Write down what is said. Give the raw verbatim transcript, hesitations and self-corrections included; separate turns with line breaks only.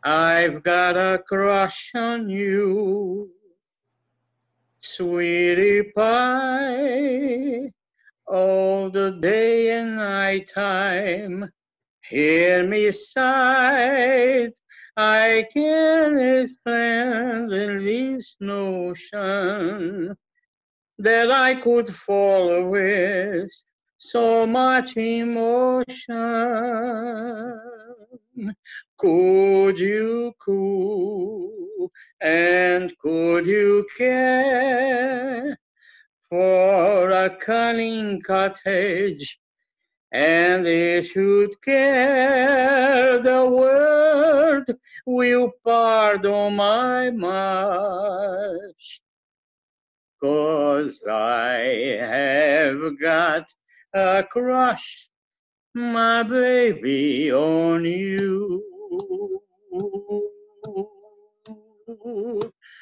I've got a crush on you, sweetie pie, all the day and night time. Hear me sigh, I can't explain the least notion that I could fall with so much emotion. Could you cool and could you care for a cunning cottage? And it should care the world will pardon my march, 'cause I have got a crush, my baby, on you.